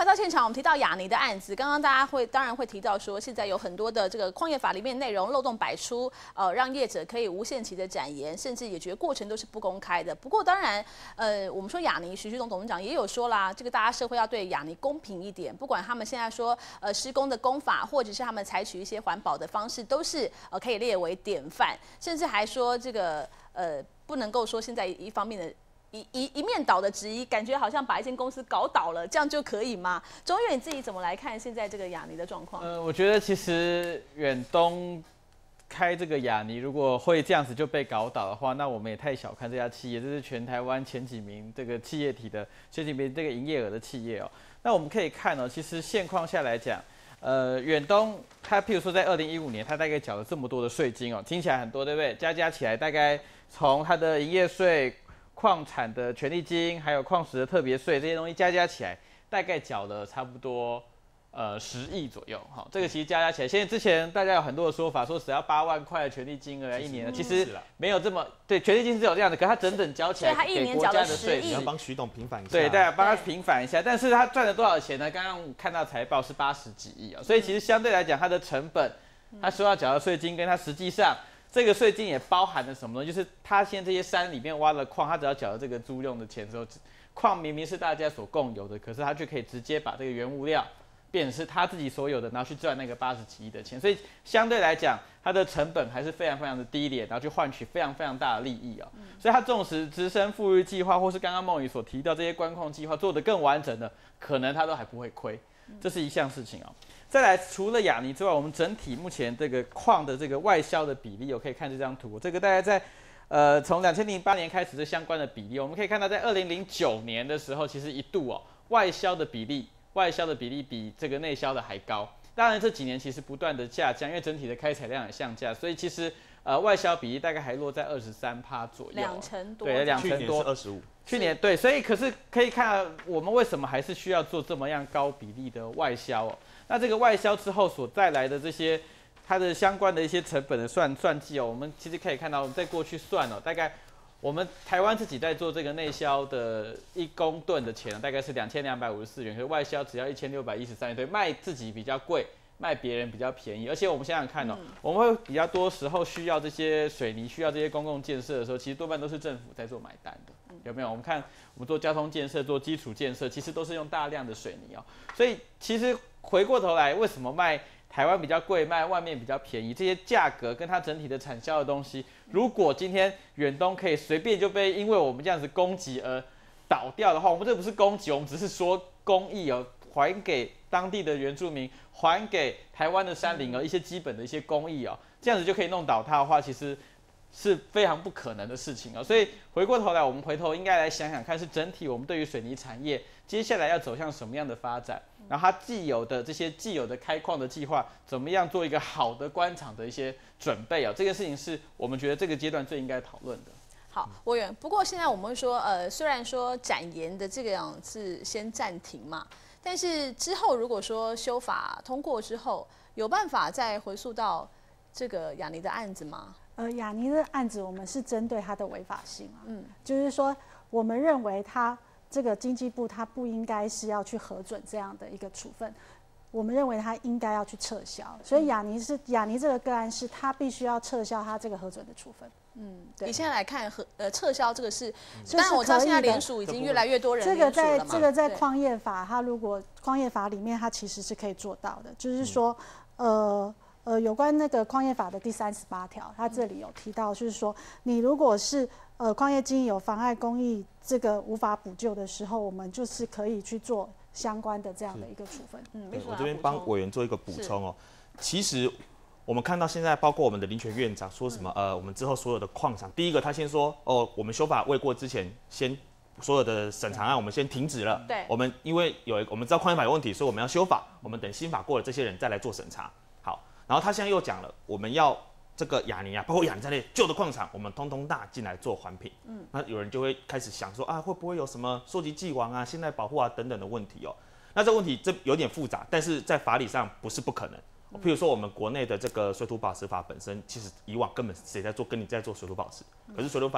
回到现场，我们提到亚泥的案子，刚刚大家会当然会提到说，现在有很多的这个矿业法里面内容漏洞百出，呃，让业者可以无限期的展延，甚至也觉得过程都是不公开的。不过当然，呃，我们说亚泥，徐旭东董事长也有说啦，这个大家社会要对亚泥公平一点，不管他们现在说呃施工的工法，或者是他们采取一些环保的方式，都是呃可以列为典范，甚至还说这个呃不能够说现在一方面的。一一一面倒的质疑，感觉好像把一间公司搞倒了，这样就可以吗？钟岳，你自己怎么来看现在这个亚泥的状况？ 呃，我觉得其实远东开这个亚泥，如果会这样子就被搞倒的话，那我们也太小看这家企业，这是全台湾前几名这个企业体的前几名这个营业额的企业哦。那我们可以看哦，其实现况下来讲，呃，远东它譬如说在二零一五年，它大概缴了这么多的税金哦，听起来很多，对不对？加加起来大概从它的营业税、矿产的权利金，还有矿石的特别税这些东西加加起来，大概缴了差不多呃十亿左右。好，这个其实加加起来，现在之前大家有很多的说法，说只要八万块的权利金额一年，其实没有这么对，权利金是有这样的，可他整整缴起来给国家的税， 你要帮徐董平反一下， 对，大家帮他平反一下。但是他赚了多少钱呢？刚刚看到财报是八十几亿啊，所以其实相对来讲，它的成本，他说要缴的税金，跟他实际上。这个税金也包含了什么呢？就是他现在这些山里面挖了矿，他只要缴了这个租用的钱之后，矿明明是大家所共有的，可是他却可以直接把这个原物料变成是他自己所有的，然后去赚那个八十几亿的钱。所以相对来讲，它的成本还是非常非常的低廉，然后去换取非常非常大的利益哦。所以他纵使直升富裕计划，或是刚刚梦雨所提到这些观矿计划做得更完整的，可能他都还不会亏，这是一项事情哦。再来，除了亚泥之外，我们整体目前这个矿的这个外销的比例，我可以看这张图，这个大概在，呃，从两千零八年开始这相关的比例，我们可以看到，在二零零九年的时候，其实一度哦，外销的比例，外销的比例比这个内销的还高。当然这几年其实不断的下降，因为整体的开采量也下降，所以其实呃外销比例大概还落在二十三趴左右， 两成多， 对，两成多， 去年是二十五。 去年对，所以可是可以看我们为什么还是需要做这么样高比例的外销哦。那这个外销之后所带来的这些它的相关的一些成本的算算计哦，我们其实可以看到，我们在过去算哦，大概我们台湾自己在做这个内销的一公吨的钱，大概是两千两百五十四元，可是外销只要一千六百一十三元，对，卖自己比较贵，卖别人比较便宜。而且我们想想看哦，嗯、我们会比较多时候需要这些水泥，需要这些公共建设的时候，其实多半都是政府在做买单的。有没有？我们看我们做交通建设、做基础建设，其实都是用大量的水泥哦。所以其实回过头来，为什么卖台湾比较贵，卖外面比较便宜？这些价格跟它整体的产销的东西，如果今天远东可以随便就被因为我们这样子攻击而倒掉的话，我们这不是攻击，我们只是说公益哦，还给当地的原住民，还给台湾的山林哦一些基本的一些公益哦，这样子就可以弄倒它的话，其实是非常不可能的事情哦。所以回过头来，我们回头应该来想想看，是整体我们对于水泥产业接下来要走向什么样的发展，然后它既有的这些既有的开矿的计划，怎么样做一个好的官场的一些准备哦，这件事情是我们觉得这个阶段最应该讨论的。 好，委员。不过现在我们会说，呃，虽然说展延的这个样是先暂停嘛，但是之后如果说修法通过之后，有办法再回溯到这个亚泥的案子吗？ 呃，亚泥的案子我们是针对它的违法性啊，嗯，就是说我们认为它这个经济部它不应该是要去核准这样的一个处分。我们认为它应该要去撤销，所以亚泥是亚泥这个个案是它必须要撤销它这个核准的处分。 嗯，对。你现在来看核呃撤销这个是，当然我知道现在联署已经越来越多人这个在这个在对矿业法，它如果矿业法里面它其实是可以做到的，就是说呃。呃，有关那个矿业法的第三十八条，它这里有提到，就是说，你如果是呃矿业经营有妨碍公益这个无法补救的时候，我们就是可以去做相关的这样的一个处分。 嗯， 我这边帮委员做一个补充哦。其实我们看到现在，包括我们的林权院长说什么，呃，我们之后所有的矿场，第一个他先说，哦，我们修法未过之前，先所有的审查案我们先停止了。 对， 我们因为有我们知道矿业法有问题，所以我们要修法，我们等新法过了，这些人再来做审查。然后他现在又讲了，我们要这个亚泥啊，包括亚泥在内旧的矿场，我们通通纳进来做环评。嗯，那有人就会开始想说啊，会不会有什么溯及既往啊、现代保护啊等等的问题哦？那这个问题这有点复杂，但是在法理上不是不可能。嗯、譬如说我们国内的这个水土保持法本身，其实以往根本谁在做，跟你在做水土保持，可是水土法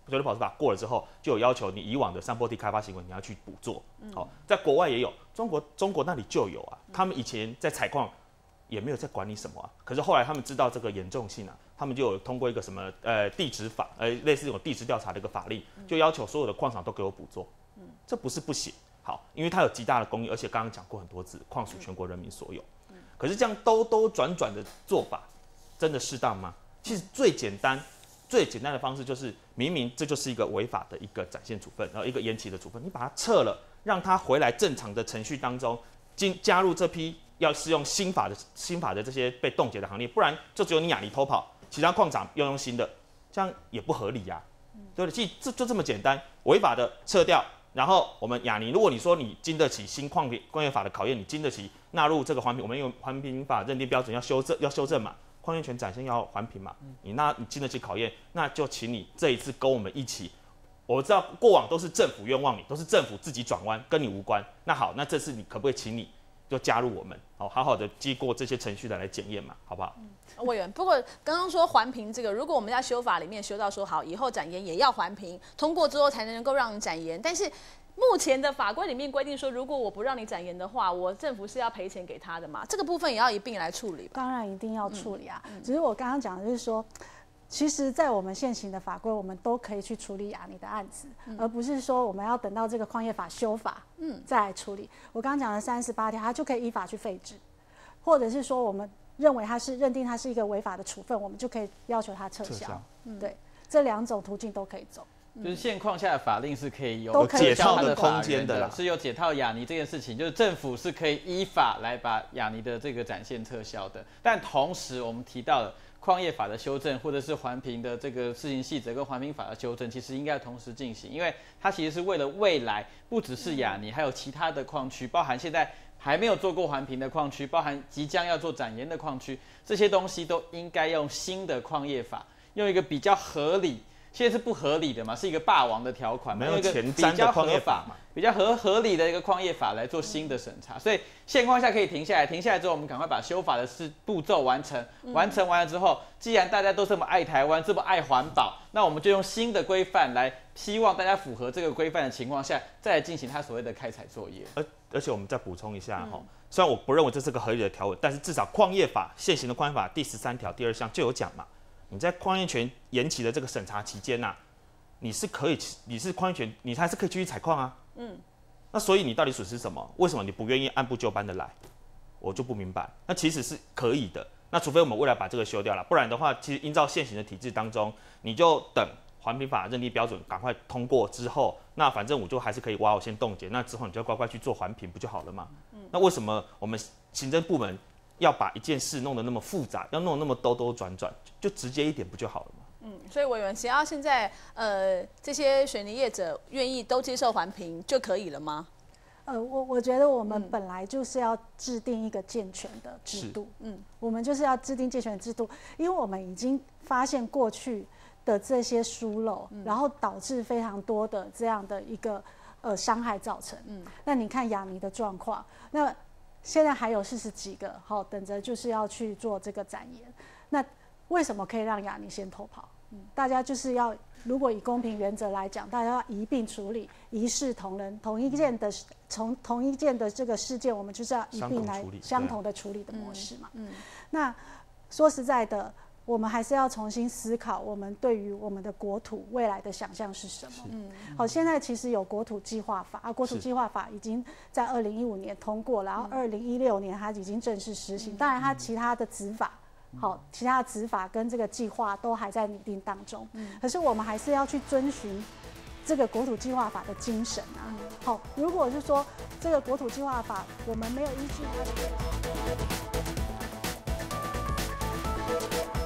水土保持法过了之后，就有要求你以往的山坡地开发行为你要去补做。好、哦，在国外也有，中国中国那里就有啊。他们以前在采矿也没有在管你什么啊，可是后来他们知道这个严重性啊，他们就有通过一个什么呃地质法，呃类似这种地质调查的一个法令，就要求所有的矿场都给我补做。嗯，这不是不行。好，因为它有极大的公益，而且刚刚讲过很多次，矿属全国人民所有。可是这样兜兜转转的做法，真的适当吗？其实最简单、最简单的方式就是，明明这就是一个违法的一个展现处分，然后一个延期的处分，你把它撤了，让它回来正常的程序当中，进加入这批要适用新法的新法的这些被冻结的行列，不然就只有你亚泥偷跑，其他矿场要用新的，这样也不合理呀、啊，对不对？其实这就这么简单，违法的撤掉。然后我们亚泥，如果你说你经得起新矿工业法的考验，你经得起纳入这个环评，我们用环评法认定标准要修正，要修正嘛，矿业权展现要环评嘛，你那你经得起考验，那就请你这一次跟我们一起。我知道过往都是政府冤枉你，都是政府自己转弯，跟你无关。那好，那这次你可不可以请你就加入我们，哦，好好的经过这些程序的来检验嘛，好不好？嗯委员，不过刚刚说环评这个，如果我们在修法里面修到说好，以后展延也要环评，通过之后才能够让你展延，但是目前的法规里面规定说，如果我不让你展延的话，我政府是要赔钱给他的嘛？这个部分也要一并来处理吧？ 当然一定要处理啊，嗯、只是我刚刚讲的就是说。其实，在我们现行的法规，我们都可以去处理亚泥的案子，嗯、而不是说我们要等到这个矿业法修法，嗯，再来处理。我刚刚讲的三十八条，它就可以依法去废止，或者是说我们认为它是认定它是一个违法的处分，我们就可以要求它撤销。撤销嗯、对，这两种途径都可以走。 就是现况下的法令是可以有解套的空间的啦， 是有解套亚泥这件事情，就是政府是可以依法来把亚泥的这个展现撤销的。但同时，我们提到了矿业法的修正，或者是环评的这个施行细则跟环评法的修正，其实应该同时进行，因为它其实是为了未来，不只是亚泥，还有其他的矿区，包含现在还没有做过环评的矿区，包含即将要做展延的矿区，这些东西都应该用新的矿业法，用一个比较合理。现在是不合理的嘛，是一个霸王的条款， 没有前瞻的矿业法嘛，比较合合理的一个矿业法来做新的审查，所以现况下可以停下来，停下来之后，我们赶快把修法的事步骤完成，完成完了之后，既然大家都这么爱台湾，这么爱环保，那我们就用新的规范来，希望大家符合这个规范的情况下，再来进行他所谓的开采作业。 而而且我们再补充一下哈、嗯，虽然我不认为这是个合理的条文，但是至少矿业法现行的矿业法第十三条第二项就有讲嘛。你在矿业权延期的这个审查期间呐、啊，你是可以，你是矿业权，你还是可以继续采矿啊。嗯，那所以你到底损失什么？为什么你不愿意按部就班的来？我就不明白。那其实是可以的。那除非我们未来把这个修掉了，不然的话，其实依照现行的体制当中，你就等环评法认定标准赶快通过之后，那反正我就还是可以挖我先冻结，那之后你就乖乖去做环评不就好了吗？嗯，那为什么我们行政部门要把一件事弄得那么复杂，要弄得那么兜兜转转，就直接一点不就好了吗？ 嗯，所以委员，只要现在呃这些水泥业者愿意都接受环评就可以了吗？ 呃，我我觉得我们本来就是要制定一个健全的制度，嗯，我们就是要制定健全的制度，因为我们已经发现过去的这些疏漏，嗯、然后导致非常多的这样的一个呃伤害造成。嗯，那你看亚泥的状况，那现在还有四十几个，好，等着就是要去做这个展延。那为什么可以让亚泥先偷跑？嗯，大家就是要，如果以公平原则来讲，大家要一并处理，一视同仁，同一件的从同一件的这个事件，我们就是要一并来相同的处理的模式嘛。嗯，嗯那说实在的。我们还是要重新思考，我们对于我们的国土未来的想象是什么？嗯，好，现在其实有国土计划法啊，国土计划法已经在二零一五年通过，然后二零一六年它已经正式实行。当然，它其他的执法，好，其他的执法跟这个计划都还在拟定当中。嗯，可是我们还是要去遵循这个国土计划法的精神啊。好，如果是说这个国土计划法我们没有依据它的。